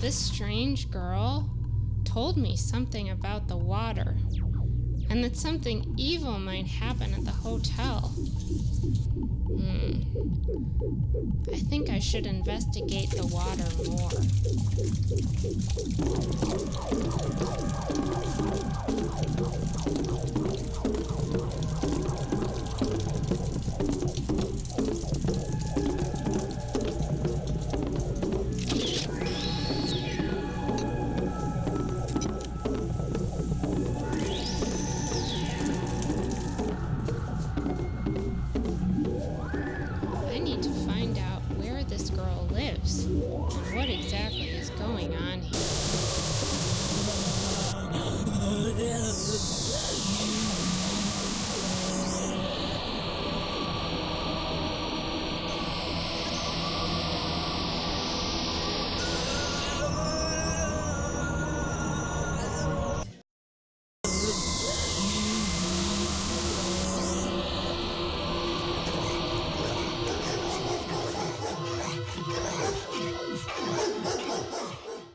This strange girl told me something about the water, and that something evil might happen at the hotel. I think I should investigate the water more.